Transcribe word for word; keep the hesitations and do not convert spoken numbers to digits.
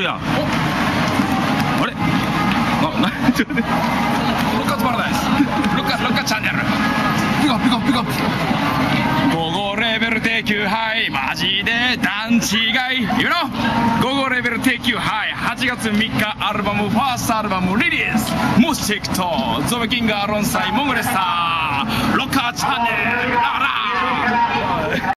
やん。おあれな、な、ちょっと待って。 ロッカーズパラダイス。ロッカー、ロッカーチャンネル。ピカピカピカピカ。 午後レベル低級ハイ、マジで段違い。You know? 午後レベル低級ハイ、はちがつみっかアルバム、ファーストアルバムリリース。モスチェクト、ゾベキングアロンサイ、モンゴレスター、ロッカーチャンネル。